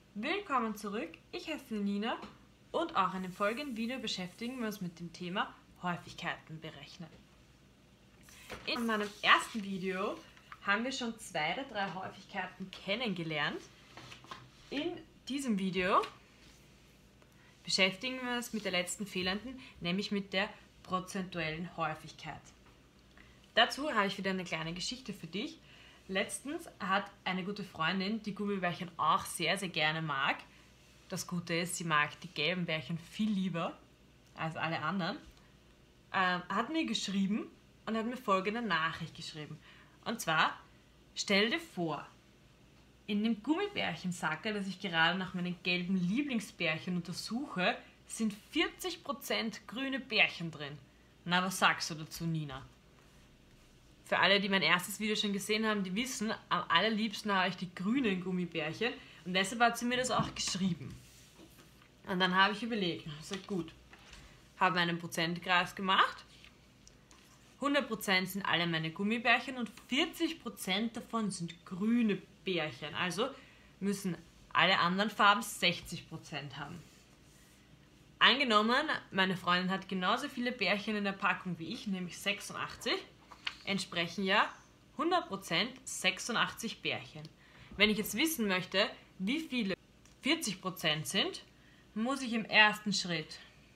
Willkommen zurück, ich heiße Nina und auch in dem folgenden Video beschäftigen wir uns mit dem Thema Häufigkeiten berechnen. In meinem ersten Video haben wir schon 2 der 3 Häufigkeiten kennengelernt. In diesem Video beschäftigen wir uns mit der letzten fehlenden, nämlich mit der prozentuellen Häufigkeit. Dazu habe ich wieder eine kleine Geschichte für dich. Letztens hat eine gute Freundin, die Gummibärchen auch sehr, sehr gerne mag. Das Gute ist, sie mag die gelben Bärchen viel lieber als alle anderen. Hat mir geschrieben und hat mir folgende Nachricht geschrieben. Und zwar, stell dir vor, in dem Gummibärchensackerl, das ich gerade nach meinen gelben Lieblingsbärchen untersuche, sind 40% grüne Bärchen drin. Na, was sagst du dazu, Nina? Für alle, die mein erstes Video schon gesehen haben, die wissen, am allerliebsten habe ich die grünen Gummibärchen und deshalb hat sie mir das auch geschrieben. Und dann habe ich überlegt, ich sage, gut, habe einen Prozentkreis gemacht, 100% sind alle meine Gummibärchen und 40% davon sind grüne Bärchen, also müssen alle anderen Farben 60% haben. Angenommen, meine Freundin hat genauso viele Bärchen in der Packung wie ich, nämlich 86, entsprechen ja 100% 86 Bärchen. Wenn ich jetzt wissen möchte, wie viele 40% sind, muss ich im ersten Schritt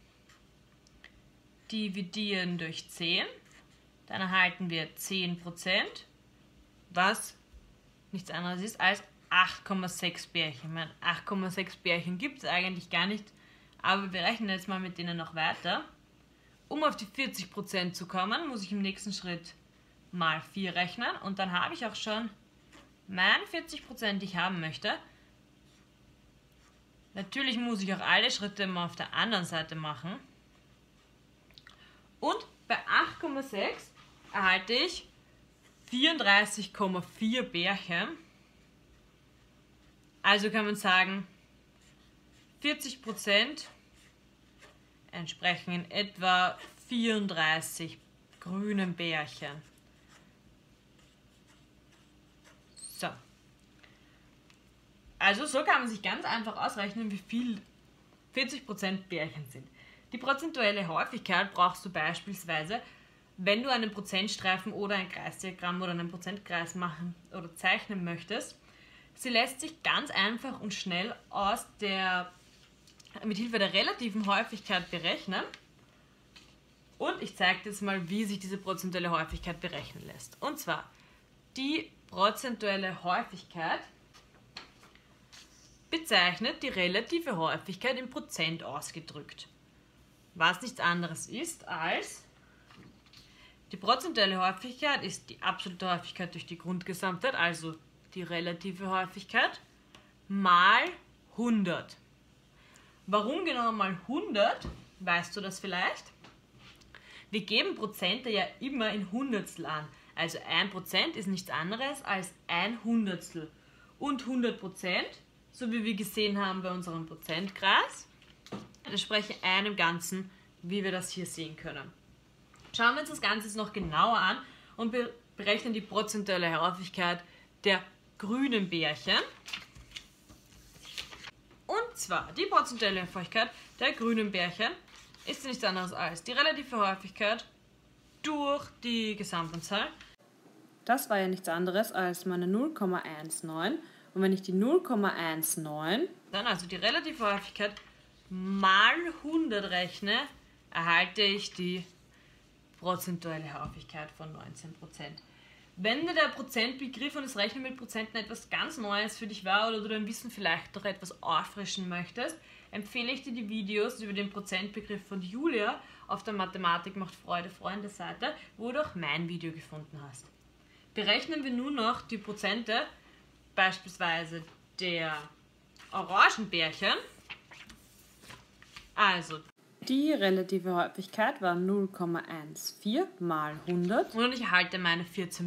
dividieren durch 10. Dann erhalten wir 10%, was nichts anderes ist als 8,6 Bärchen. 8,6 Bärchen gibt es eigentlich gar nicht, aber wir rechnen jetzt mal mit denen noch weiter. Um auf die 40% zu kommen, muss ich im nächsten Schritt mal 4 rechnen und dann habe ich auch schon meine 40%, die ich haben möchte. Natürlich muss ich auch alle Schritte mal auf der anderen Seite machen. Und bei 8,6 erhalte ich 34,4 Bärchen. Also kann man sagen, 40% entsprechen in etwa 34 grünen Bärchen. So. Also so kann man sich ganz einfach ausrechnen, wie viel 40% Bärchen sind. Die prozentuelle Häufigkeit brauchst du beispielsweise, wenn du einen Prozentstreifen oder ein Kreisdiagramm oder einen Prozentkreis machen oder zeichnen möchtest. Sie lässt sich ganz einfach und schnell mit Hilfe der relativen Häufigkeit berechnen. Und ich zeige dir jetzt mal, wie sich diese prozentuelle Häufigkeit berechnen lässt. Und zwar, die prozentuelle Häufigkeit bezeichnet die relative Häufigkeit in Prozent ausgedrückt. Was nichts anderes ist als die prozentuelle Häufigkeit ist die absolute Häufigkeit durch die Grundgesamtheit, also die relative Häufigkeit, mal 100. Warum genau mal 100? Weißt du das vielleicht? Wir geben Prozente ja immer in Hundertstel an. Also 1% ist nichts anderes als 1/100. Und 100%, so wie wir gesehen haben bei unserem Prozentkreis, entsprechen einem Ganzen, wie wir das hier sehen können. Schauen wir uns das Ganze jetzt noch genauer an und berechnen die prozentuelle Häufigkeit der grünen Bärchen. Und zwar, die prozentuelle Häufigkeit der grünen Bärchen ist nichts anderes als die relative Häufigkeit durch die Gesamtanzahl. Das war ja nichts anderes als meine 0,19. Und wenn ich die 0,19, dann also die relative Häufigkeit mal 100 rechne, erhalte ich die prozentuelle Häufigkeit von 19%. Wenn dir der Prozentbegriff und das Rechnen mit Prozenten etwas ganz Neues für dich war oder du dein Wissen vielleicht noch etwas auffrischen möchtest, empfehle ich dir die Videos über den Prozentbegriff von Julia auf der Mathematik macht Freude Freunde Seite, wo du auch mein Video gefunden hast. Berechnen wir nun noch die Prozente, beispielsweise der Orangenbärchen. Also, die relative Häufigkeit war 0,14 mal 100 und ich erhalte meine 14%.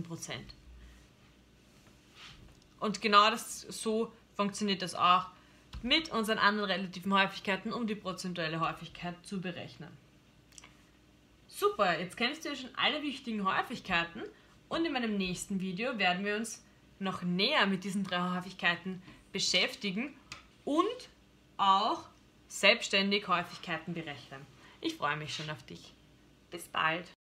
Und genau so funktioniert das auch mit unseren anderen relativen Häufigkeiten, um die prozentuelle Häufigkeit zu berechnen. Super, jetzt kennst du ja schon alle wichtigen Häufigkeiten und in meinem nächsten Video werden wir uns noch näher mit diesen 3 Häufigkeiten beschäftigen und auch selbstständig Häufigkeiten berechnen. Ich freue mich schon auf dich. Bis bald!